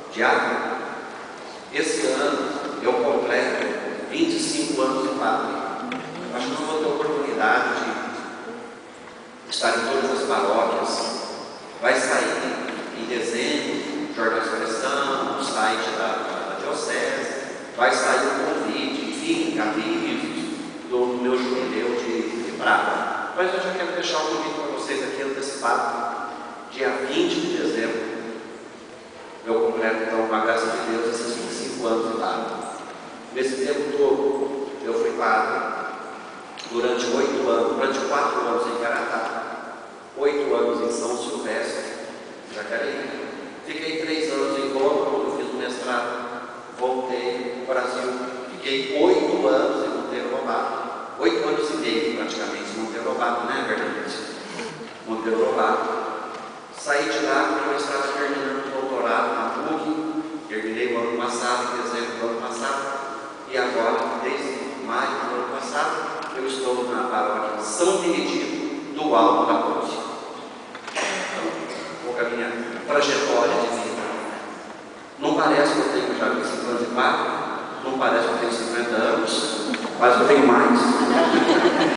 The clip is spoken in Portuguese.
diácono. Esse ano eu completo 25 anos de padre. Acho que não vou ter oportunidade de estar em todas as paróquias. Vai sair em dezembro, Jornal Expressão, no site da Diocese, vai sair um convite, enfim, avisos do meu jubileu de prata. Mas eu já quero deixar o convite para vocês aqui antecipado. Dia 20 de dezembro, eu completo, então, com a graça de Deus, esses 25 anos de padre. Nesse tempo todo, eu fui padre durante 4 anos em Caratá, 8 anos em São Silvestre, Jacareí. Fiquei 3 anos em Roma, quando eu fiz o mestrado, voltei para o Brasil. Fiquei 8 anos em Monteiro Lobato, 8 anos e meio praticamente em Monteiro Lobato, né, Bernadette? Monteiro Lobato. Saí de lá porque eu estava terminando o doutorado na PUC, terminei o ano passado, em dezembro do ano passado, e agora, desde maio do ano passado, eu estou na paróquia São Benedito do Alto da Ponte. Então, um pouco a minha trajetória de vida. Não parece que eu tenho já 25 anos de padre, não parece que eu tenho 50 anos, mas eu tenho mais.